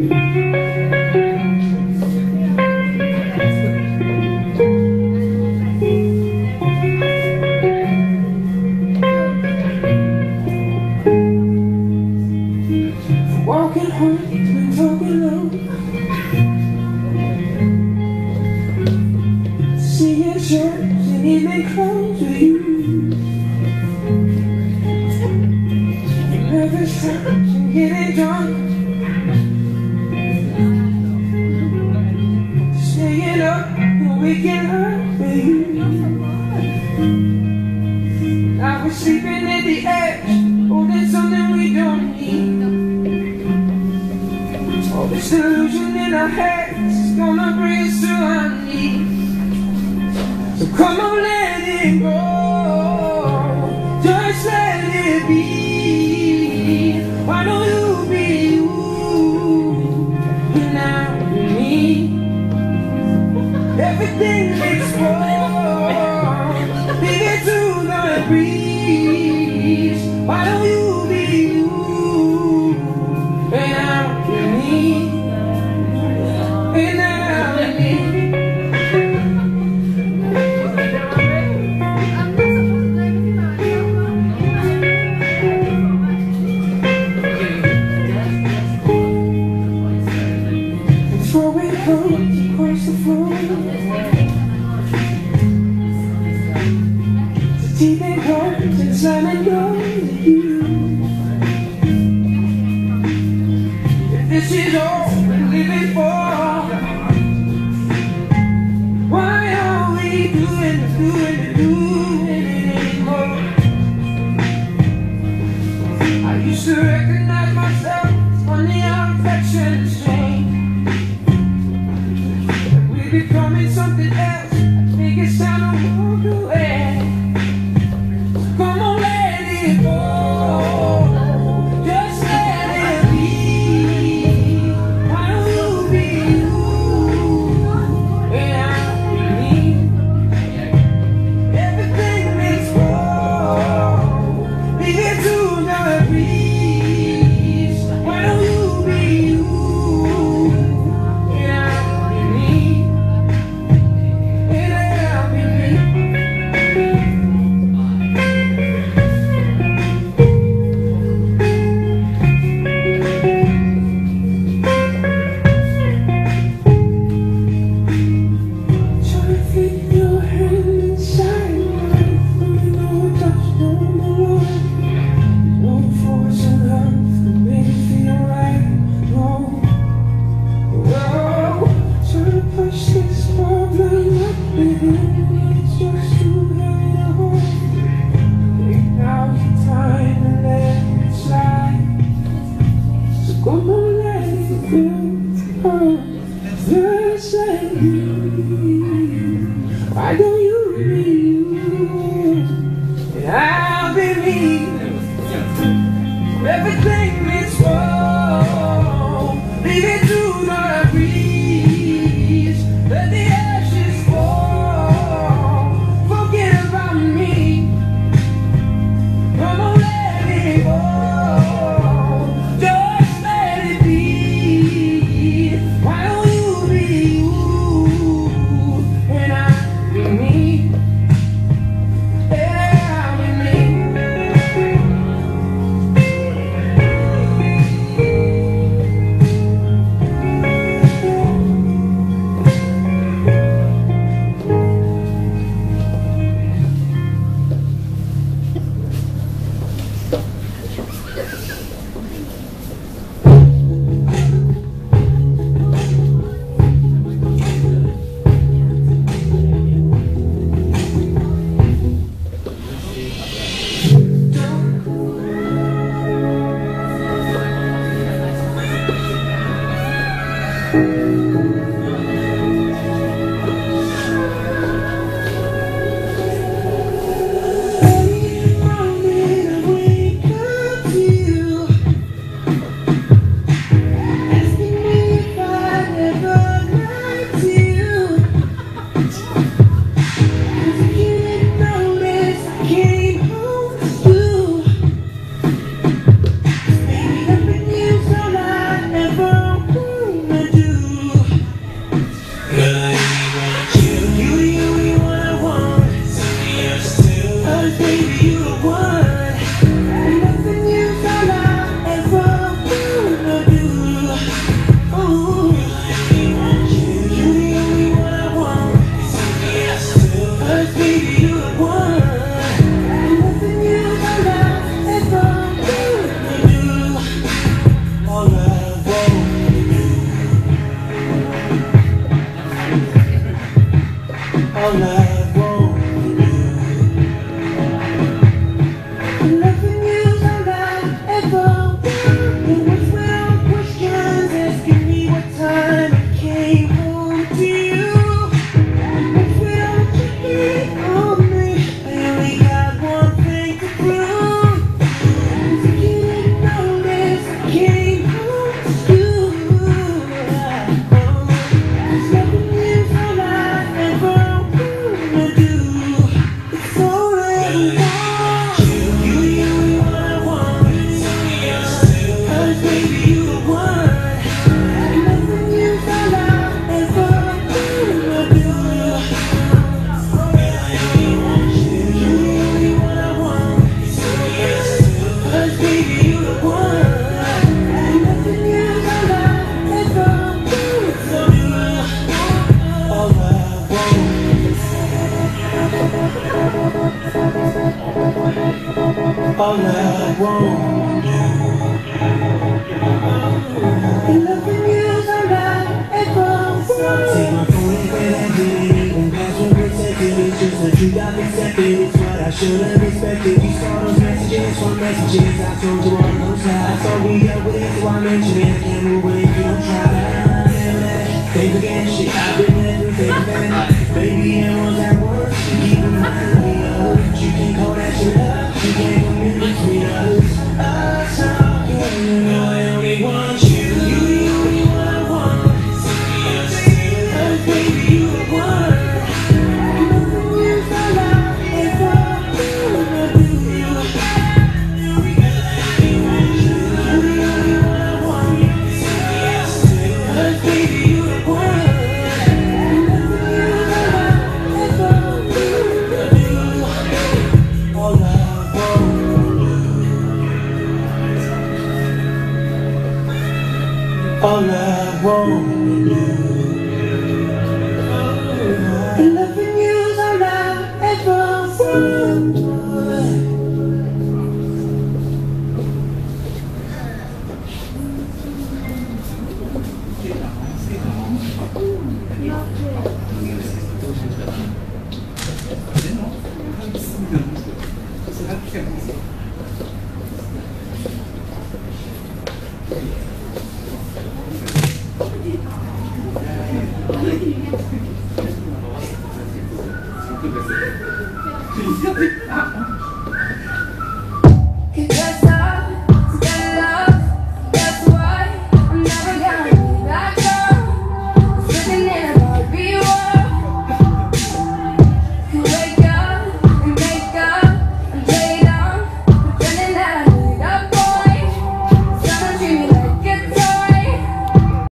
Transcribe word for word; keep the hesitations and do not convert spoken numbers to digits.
Walking home, been walking low, seeing church and evening clothes with you. Nervous times and getting drunk, staying up and waking up with you. I was sleeping at the edge, holding something we don't need. All this illusion in our heads is gonna bring us to our knees. So come on, let it go, just let it be. Why don't you be you and now me? Everything makes wrong, leave it to the breeze. Why don't you be you and now me? And now me. Throwing clothes across the floor, teething cards and slamming doors at you. If this is all we're living for, why are we doing, doing, doing it anymore? I used to recognize myself on the affections chain. Becoming something else, I think it's time to walk away. Come on, lady. all love won't do. Loving you's all I ever want. Take my phone and get that ditty, and password protected. It's just the truth I've accepted. It's what I should have expected. You saw those messages from messages I told you on those sides. So we dealt with it, so I mentioned it. I can't move with it if you don't try. Think again, shit, I've been there through thick and thin. Baby, and was at work, she keep reminding me of it. You can't call that shit up, you can't commit between us. Us talking, you know I only want you. You the only one I want. Oh, baby, you the one. Nothing is allowed if I wanna do you. You the only one I want. Oh, baby, you the one. All I want to do. Loving you's all I ever want. Thank you.